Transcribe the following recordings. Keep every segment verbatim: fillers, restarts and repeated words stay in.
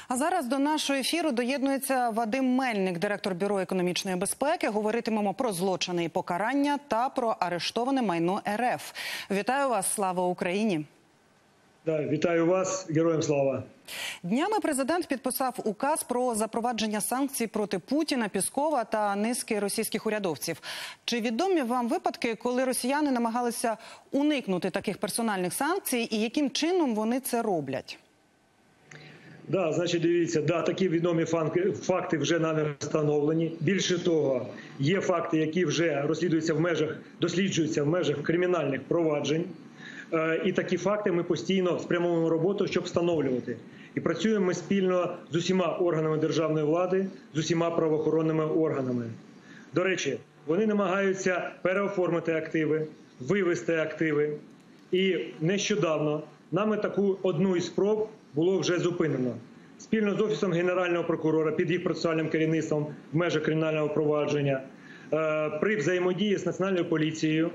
А зараз до нашого ефіру доєднується Вадим Мельник, директор Бюро економічної безпеки. Говоритимемо про злочини і покарання та про арештоване майно ер еф. Вітаю вас, слава Україні! Да, вітаю вас, героям слава! Днями президент підписав указ про запровадження санкцій проти Путіна, Пєскова та низки російських урядовців. Чи відомі вам випадки, коли росіяни намагалися уникнути таких персональних санкцій і яким чином вони це роблять? Да, значить, дивіться, да, такі відомі факти вже нами встановлені. Більше того, є факти, які вже розслідуються в межах, досліджуються в межах кримінальних проваджень. І такі факти ми постійно спрямовуємо роботу, щоб встановлювати. І працюємо ми спільно з усіма органами державної влади, з усіма правоохоронними органами. До речі, вони намагаються переоформити активи, вивести активи. І нещодавно нами таку одну із спроб було вже зупинено. Спільно з Офісом Генерального прокурора під їх процесуальним керівництвом в межах кримінального провадження, при взаємодії з Національною поліцією,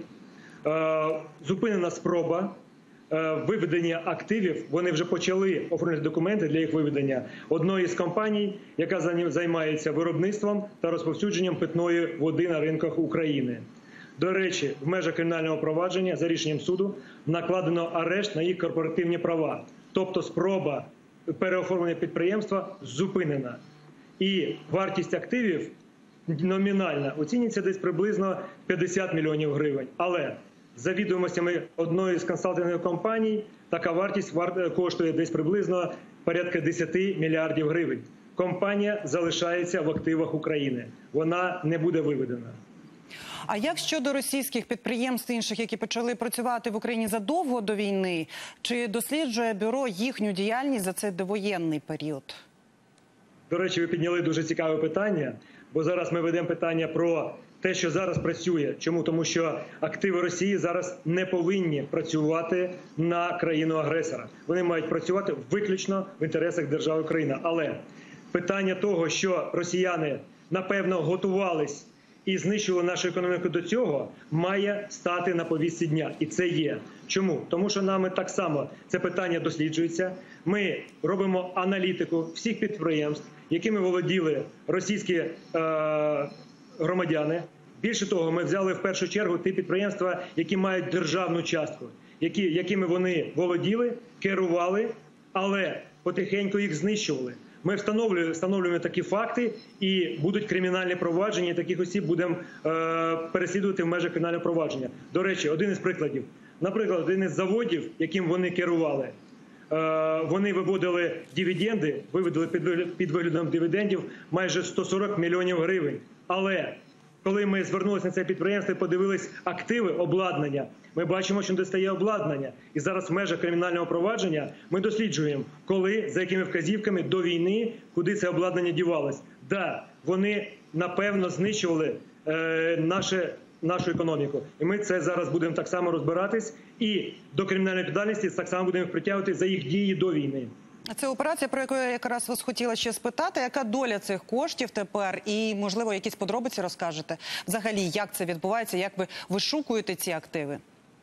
зупинена спроба виведення активів. Вони вже почали оформити документи для їх виведення одної з компаній, яка займається виробництвом та розповсюдженням питної води на ринках України. До речі, в межах кримінального провадження за рішенням суду накладено арешт на їх корпоративні права. Тобто спроба переоформлення підприємства зупинена. І вартість активів номінальна оцінюється десь приблизно п'ятдесят мільйонів гривень. Але за відомостями одної з консалтингових компаній така вартість коштує десь приблизно порядка десяти мільярдів гривень. Компанія залишається в активах України. Вона не буде виведена. А як щодо російських підприємств інших, які почали працювати в Україні задовго до війни? Чи досліджує бюро їхню діяльність за цей довоєнний період? До речі, ви підняли дуже цікаве питання, бо зараз ми ведемо питання про те, що зараз працює. Чому? Тому що активи Росії зараз не повинні працювати на країну-агресора. Вони мають працювати виключно в інтересах держави Україна. Але питання того, що росіяни, напевно, готувались і знищували нашу економіку до цього, має стати на повістці дня. І це є. Чому? Тому що нами так само це питання досліджується. Ми робимо аналітику всіх підприємств, якими володіли російські е, громадяни. Більше того, ми взяли в першу чергу ті підприємства, які мають державну частку, які, якими вони володіли, керували, але потихеньку їх знищували. Ми встановлюємо, встановлюємо такі факти, і будуть кримінальні провадження, і таких осіб будемо е, переслідувати в межах кримінального провадження. До речі, один із прикладів. Наприклад, один із заводів, яким вони керували, е, вони виводили дивіденди, виводили під, під виглядом дивідендів майже сто сорок мільйонів гривень. Але коли ми звернулися на це підприємство і подивились активи, обладнання, ми бачимо, що не достає обладнання. І зараз в межах кримінального провадження ми досліджуємо, коли, за якими вказівками до війни, куди це обладнання дівалось. Да, вони, напевно, знищували е, наше, нашу економіку. І ми це зараз будемо так само розбиратись. І до кримінальної відповідальності так само будемо їх притягувати за їх дії до війни. Це операція, про яку я якраз вас хотіла ще спитати. Яка доля цих коштів тепер? І, можливо, якісь подробиці розкажете? Взагалі, як це відбувається? Як ви вишукуєте ці активи?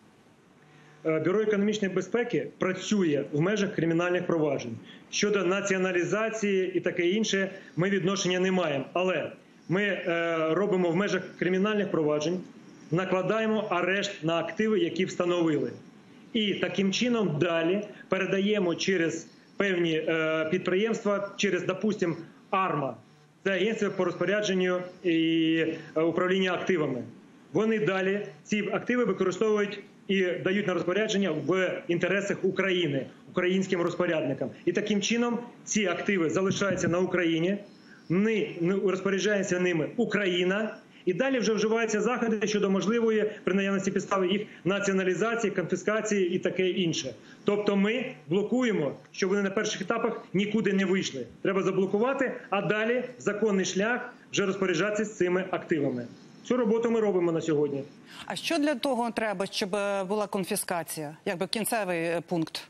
Бюро економічної безпеки працює в межах кримінальних проваджень. Щодо націоналізації і таке інше, ми відношення не маємо. Але ми е, робимо в межах кримінальних проваджень, накладаємо арешт на активи, які встановили. І таким чином далі передаємо через певні е, підприємства, через, допустим, АРМА. Це агентство по розпорядженню і е, управління активами. Вони далі ці активи використовують і дають на розпорядження в інтересах України, українським розпорядникам. І таким чином ці активи залишаються на Україні, не розпоряджається ними Україна, і далі вже вживаються заходи щодо можливої, при наявності підстави, їх націоналізації, конфіскації і таке інше. Тобто ми блокуємо, щоб вони на перших етапах нікуди не вийшли. Треба заблокувати, а далі законний шлях вже розпоряджатися з цими активами. Цю роботу ми робимо на сьогодні. А що для того треба, щоб була конфіскація? Якби кінцевий пункт?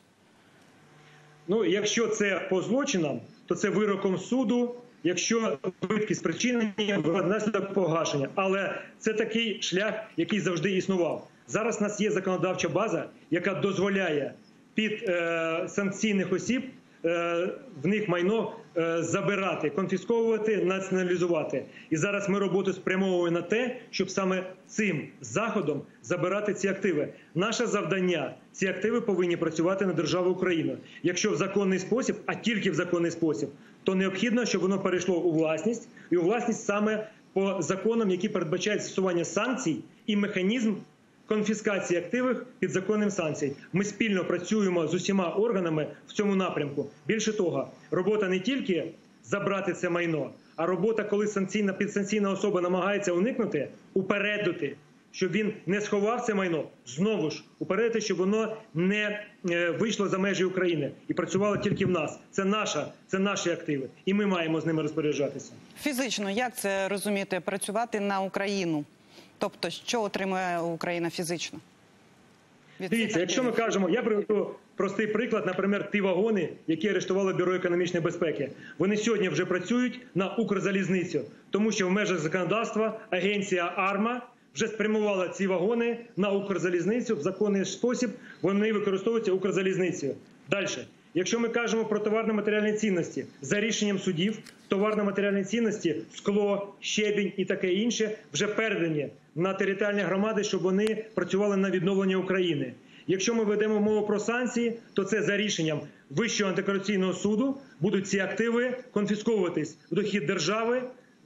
Ну, якщо це по злочинам, то це вироком суду. Якщо збитки спричинені, внаслідок погашення. Але це такий шлях, який завжди існував. Зараз у нас є законодавча база, яка дозволяє під е, санкційних осіб в них майно забирати, конфісковувати, націоналізувати. І зараз ми роботу спрямовуємо на те, щоб саме цим заходом забирати ці активи. Наше завдання – ці активи повинні працювати на державу Україну. Якщо в законний спосіб, а тільки в законний спосіб, то необхідно, щоб воно перейшло у власність, і у власність саме по законам, які передбачають застосування санкцій і механізм конфіскації активів під законним санкцій. Ми спільно працюємо з усіма органами в цьому напрямку. Більше того, робота не тільки забрати це майно, а робота, коли санкційна, підсанкційна особа намагається уникнути, упередити, щоб він не сховав це майно, знову ж упередити, щоб воно не вийшло за межі України і працювало тільки в нас. Це наша, це наші активи, і ми маємо з ними розпоряджатися. Фізично, як це розуміти, працювати на Україну? Тобто, що отримує Україна фізично? Дивіться, якщо ми кажемо, я приведу простий приклад, наприклад, ті вагони, які арештувало Бюро економічної безпеки. Вони сьогодні вже працюють на Укрзалізницю, тому що в межах законодавства агенція АРМА вже спрямувала ці вагони на Укрзалізницю, в законний спосіб вони використовуються Укрзалізницею. Далі. Якщо ми кажемо про товарно-матеріальні цінності, за рішенням судів, товарно-матеріальні цінності, скло, щебінь і таке інше вже передані на територіальні громади, щоб вони працювали на відновлення України. Якщо ми ведемо мову про санкції, то це за рішенням Вищого антикорупційного суду будуть ці активи конфісковуватись в дохід держави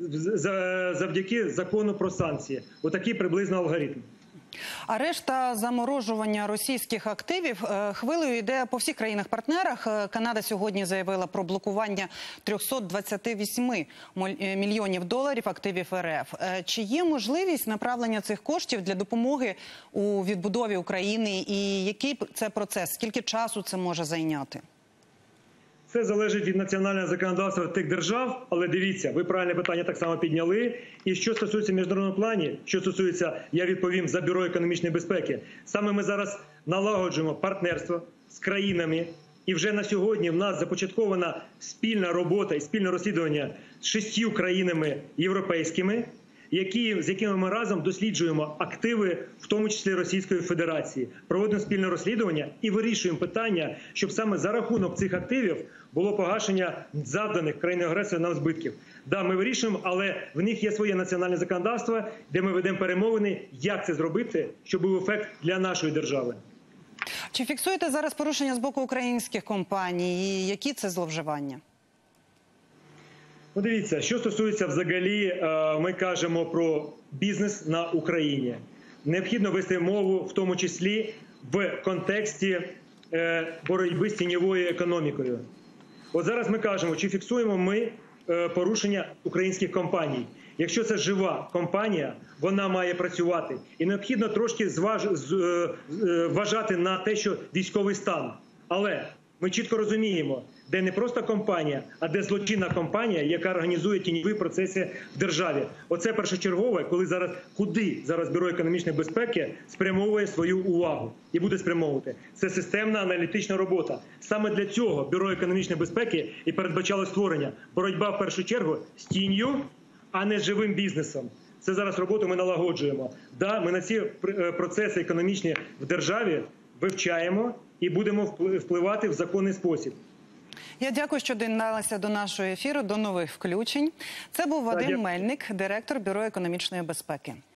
завдяки закону про санкції. Отакий приблизно алгоритм. Арешт та заморожування російських активів хвилею йде по всіх країнах-партнерах. Канада сьогодні заявила про блокування триста двадцять вісім мільйонів доларів активів РФ. Чи є можливість направлення цих коштів для допомоги у відбудові України? І який це процес? Скільки часу це може зайняти? Це залежить від національного законодавства тих держав, але дивіться, ви правильне питання так само підняли. І що стосується міжнародного плані, що стосується, я відповім за Бюро економічної безпеки, саме ми зараз налагоджуємо партнерство з країнами, і вже на сьогодні в нас започаткована спільна робота і спільне розслідування з шістю країнами європейськими, які, з якими ми разом досліджуємо активи, в тому числі Російської Федерації. Проводимо спільне розслідування і вирішуємо питання, щоб саме за рахунок цих активів було погашення завданих країною-агресором нам збитків. Да, ми вирішуємо, але в них є своє національне законодавство, де ми ведемо перемовини, як це зробити, щоб був ефект для нашої держави. Чи фіксуєте зараз порушення з боку українських компаній і які це зловживання? Ну, дивіться, що стосується взагалі, ми кажемо про бізнес на Україні. Необхідно вести мову, в тому числі в контексті боротьби з тіньовою економікою. От зараз ми кажемо, чи фіксуємо ми порушення українських компаній. Якщо це жива компанія, вона має працювати. І необхідно трошки зваж... вважати на те, що військовий стан. Але ми чітко розуміємо, де не просто компанія, а де злочинна компанія, яка організує тіньові процеси в державі. Оце першочергове, коли зараз, куди зараз Бюро економічної безпеки спрямовує свою увагу і буде спрямовувати. Це системна аналітична робота. Саме для цього Бюро економічної безпеки і передбачало створення. Боротьба в першу чергу з тінню, а не з живим бізнесом. Це зараз роботу ми налагоджуємо. Да, ми на ці процеси економічні в державі вивчаємо і будемо впливати в законний спосіб. Я дякую, що доєдналися до нашого ефіру. До нових включень. Це був Вадим Дякую. Мельник, директор Бюро економічної безпеки.